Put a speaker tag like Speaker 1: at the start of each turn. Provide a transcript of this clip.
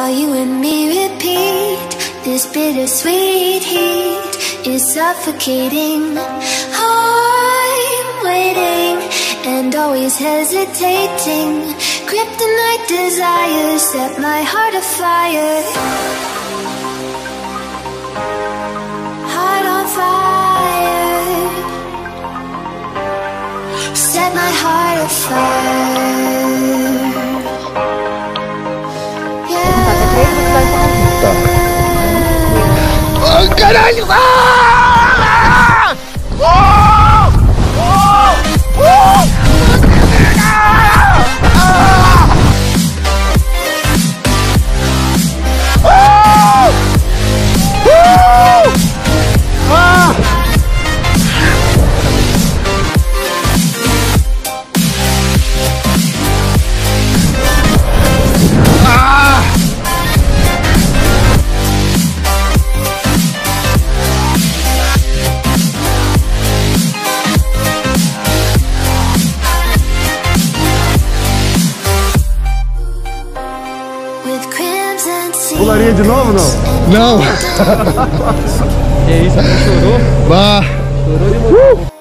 Speaker 1: while you and me repeat. This bittersweet heat is suffocating. I'm waiting and always hesitating. Kryptonite desires set my heart afire. Heart on fire. Set my heart afire.
Speaker 2: Oh, caralho! Ah! Oh! Oh! Oh!
Speaker 3: Pularia de novo, não?
Speaker 2: Não!
Speaker 3: Que isso, chorou?
Speaker 2: Bah!
Speaker 3: Chorou de novo.